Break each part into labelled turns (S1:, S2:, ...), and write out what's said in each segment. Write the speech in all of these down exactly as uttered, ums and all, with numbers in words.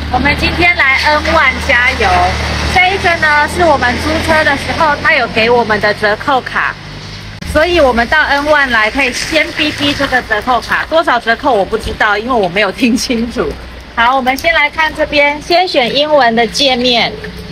S1: 我们今天来 N 一 加油，这一个呢是我们租车的时候，他有给我们的折扣卡，所以我们到 N 一 来可以先逼逼这个折扣卡，多少折扣我不知道，因为我没有听清楚。好，我们先来看这边，先选英文的界面，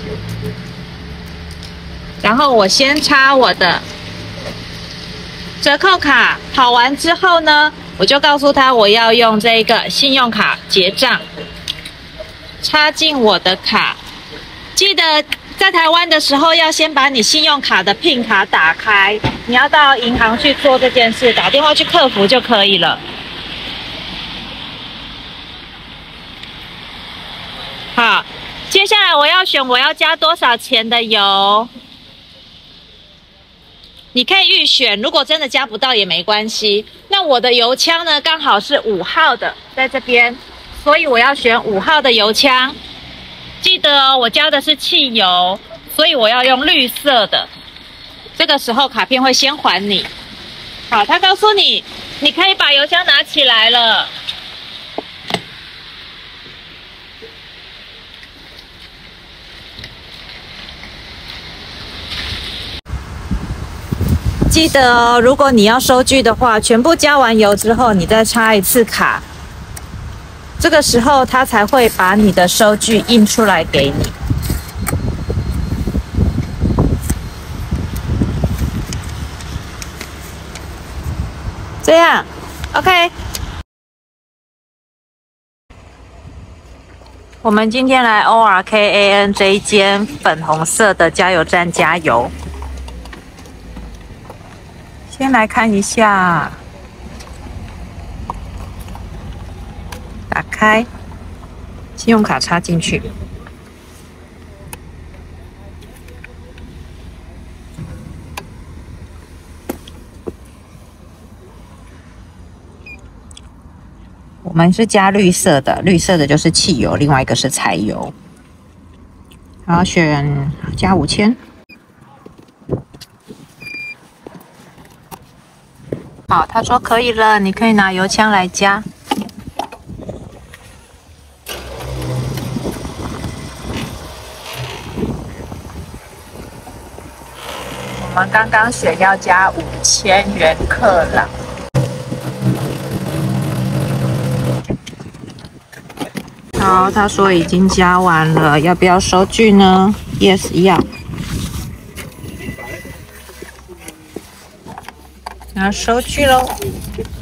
S1: 然后我先插我的折扣卡，跑完之后呢，我就告诉他我要用这个信用卡结账。插进我的卡，记得在台湾的时候要先把你信用卡的 PIN 卡打开，你要到银行去做这件事，打电话去客服就可以了。好，接下来我要选我要加多少钱的油，你可以预选，如果真的加不到也没关系。那我的油枪呢，刚好是五号的，在这边。所以我要选五号的油枪，记得哦，我加的是汽油，所以我要用绿色的。这个时候卡片会先还你。好，他告诉你，你可以把油枪拿起来了。记得哦，如果你要收据的话，全部加完油之后，你再插一次卡。这个时候，他才会把你的收据印出来给你。这样 ，OK。我们今天来 O R K A N 这一间粉红色的加油站加油。先来看一下。打开，信用卡插进去。我们是加绿色的，绿色的就是汽油，另外一个是柴油。然后选加五千。好，他说可以了，你可以拿油枪来加。我们刚刚选要加五千元克朗。好，他说已经加完了，要不要收据呢 ？Yes， 要。拿收据喽。